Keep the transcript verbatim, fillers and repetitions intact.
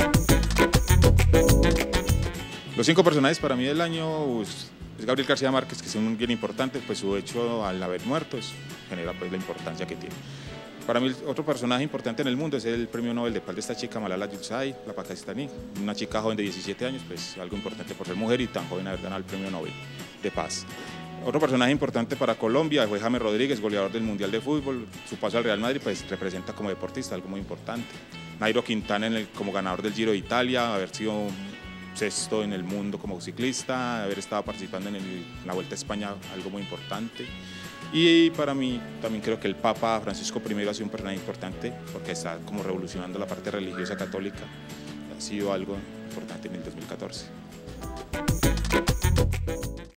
Los cinco personajes para mí del año pues, es Gabriel García Márquez, que es un bien importante, pues su hecho al haber muerto pues, genera pues, la importancia que tiene. Para mí otro personaje importante en el mundo es el premio Nobel de Paz de esta chica, Malala Yousafzai, la pakistaní, una chica joven de diecisiete años, pues algo importante por ser mujer y tan joven haber ganado el premio Nobel de Paz. Otro personaje importante para Colombia fue James Rodríguez, goleador del Mundial de Fútbol. Su paso al Real Madrid pues, representa como deportista algo muy importante. Nairo Quintana en el, como ganador del Giro de Italia, haber sido sexto en el mundo como ciclista, haber estado participando en, el, en la Vuelta a España, algo muy importante. Y para mí también creo que el Papa Francisco primero ha sido un personaje importante porque está como revolucionando la parte religiosa católica. Ha sido algo importante en el dos mil catorce.